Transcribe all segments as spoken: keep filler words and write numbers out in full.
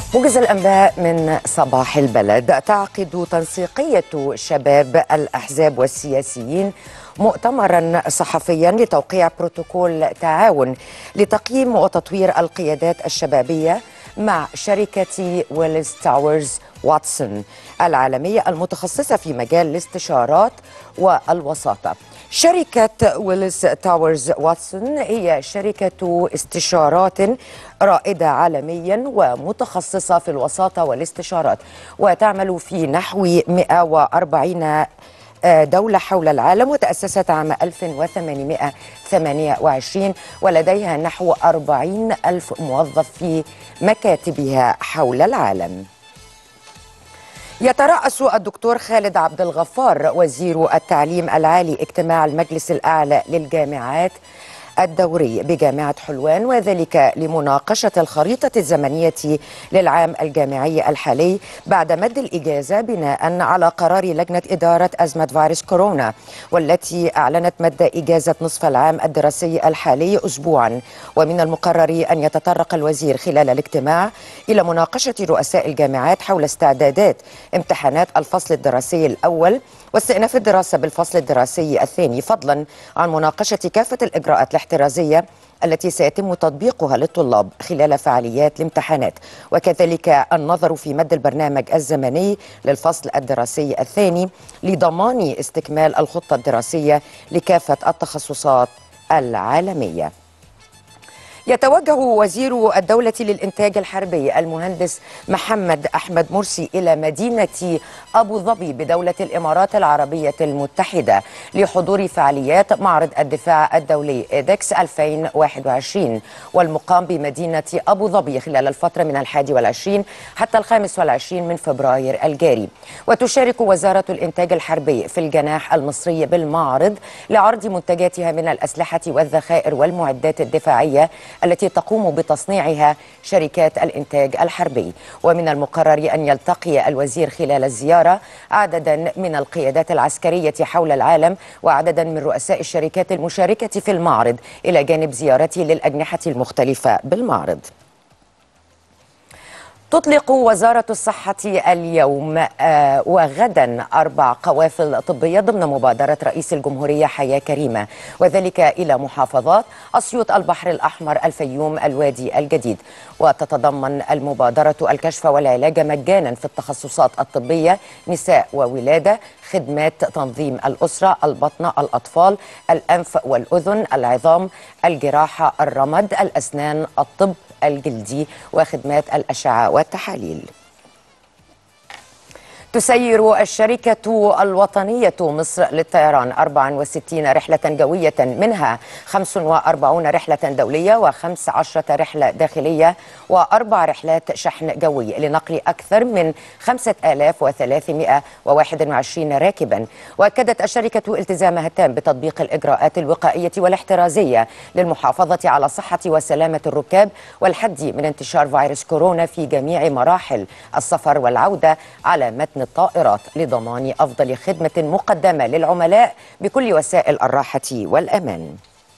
موجز الأنباء من صباح البلد. تعقد تنسيقية شباب الأحزاب والسياسيين مؤتمرا صحفيا لتوقيع بروتوكول تعاون لتقييم وتطوير القيادات الشبابية مع شركة ويلز تاورز واتسون العالمية المتخصصة في مجال الاستشارات والوساطة. شركة ويلز تاورز واتسون هي شركة استشارات رائدة عالميا ومتخصصة في الوساطة والاستشارات، وتعمل في نحو مئة وأربعين دولة حول العالم، وتأسست عام ألف وثمانمئة وثمانية وعشرين، ولديها نحو أربعين ألف موظف في مكاتبها حول العالم. يترأس الدكتور خالد عبد الغفار وزير التعليم العالي اجتماع المجلس الأعلى للجامعات الدوري بجامعة حلوان، وذلك لمناقشة الخريطة الزمنية للعام الجامعي الحالي بعد مد الإجازة بناء على قرار لجنة إدارة أزمة فيروس كورونا، والتي أعلنت مد إجازة نصف العام الدراسي الحالي أسبوعا. ومن المقرر أن يتطرق الوزير خلال الاجتماع إلى مناقشة رؤساء الجامعات حول استعدادات امتحانات الفصل الدراسي الأول واستئناف الدراسة بالفصل الدراسي الثاني، فضلا عن مناقشة كافة الإجراءات الاحترازية التي سيتم تطبيقها للطلاب خلال فعاليات الامتحانات، وكذلك النظر في مد البرنامج الزمني للفصل الدراسي الثاني لضمان استكمال الخطة الدراسية لكافة التخصصات العالمية. يتوجه وزير الدولة للإنتاج الحربي المهندس محمد أحمد مرسي إلى مدينة أبو ظبي بدولة الإمارات العربية المتحدة لحضور فعاليات معرض الدفاع الدولي إيدكس ألفين وواحد وعشرين، والمقام بمدينة أبو ظبي خلال الفترة من الحادي والعشرين حتى الخامس والعشرين من فبراير الجاري. وتشارك وزارة الإنتاج الحربي في الجناح المصري بالمعرض لعرض منتجاتها من الأسلحة والذخائر والمعدات الدفاعية التي تقوم بتصنيعها شركات الإنتاج الحربي. ومن المقرر أن يلتقي الوزير خلال الزيارة عددا من القيادات العسكرية حول العالم وعددا من رؤساء الشركات المشاركة في المعرض، إلى جانب زيارته للأجنحة المختلفة بالمعرض. تطلق وزارة الصحة اليوم آه وغدا أربع قوافل طبية ضمن مبادرة رئيس الجمهورية حياة كريمة، وذلك إلى محافظات أسيوط، البحر الأحمر، الفيوم، الوادي الجديد. وتتضمن المبادرة الكشف والعلاج مجانا في التخصصات الطبية: نساء وولادة، خدمات تنظيم الأسرة، البطنة، الأطفال، الأنف والأذن، العظام، الجراحة، الرمد، الأسنان، الطب الجلدي، وخدمات الأشعة والتحاليل. تسير الشركة الوطنية مصر للطيران أربعة وستين رحلة جوية، منها خمسة وأربعين رحلة دولية وخمس عشرة رحلة داخلية وأربع رحلات شحن جوي لنقل أكثر من خمسة آلاف وثلاثمئة وواحد وعشرين راكبا. وأكدت الشركة التزامها التام بتطبيق الإجراءات الوقائية والاحترازية للمحافظة على صحة وسلامة الركاب والحد من انتشار فيروس كورونا في جميع مراحل السفر والعودة على متن الطائرات، لضمان أفضل خدمة مقدمة للعملاء بكل وسائل الراحة والأمان.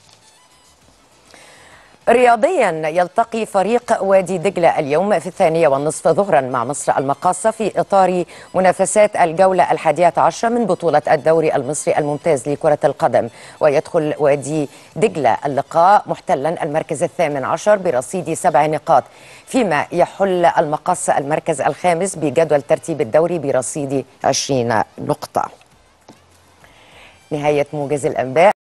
رياضيا، يلتقي فريق وادي دجلة اليوم في الثانية والنصف ظهرا مع مصر المقاصة في إطار منافسات الجولة الحادية عشرة من بطولة الدوري المصري الممتاز لكرة القدم. ويدخل وادي دجلة اللقاء محتلا المركز الثامن عشر برصيد سبع نقاط، فيما يحل المقاصة المركز الخامس بجدول ترتيب الدوري برصيد عشرين نقطة. نهاية موجز الأنباء.